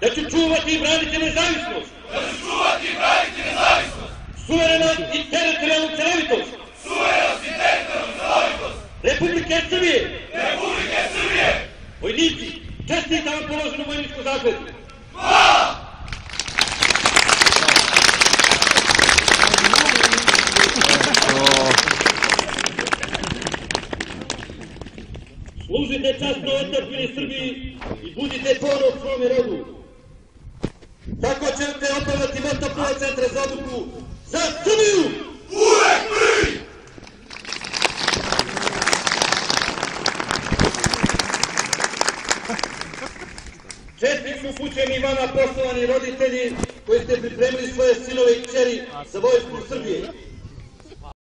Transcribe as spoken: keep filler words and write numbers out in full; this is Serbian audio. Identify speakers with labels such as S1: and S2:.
S1: da ću čuvati i braniti nezavisnost,
S2: da ću čuvati i braniti nezavisnost,
S1: suverenost i teritorijalnu celovitost,
S2: suverenost i teritorijalnu celovitost
S1: Republike Srbije.
S2: Republike Srbije.
S1: Vojnici, čestitam vam položenu vojničku zakletvu.
S2: Hvala!
S1: Služite časno otadžbini Srbiji i budite ponos svome rodu. Tako ćete opravdati mesto prvog centra za obuku za Srbiju!
S2: Uvek prvi!
S1: Čestitke upućujem i vama, poštovani roditelji, koji ste pripremili svoje sinove i kćeri za vojsku Srbije.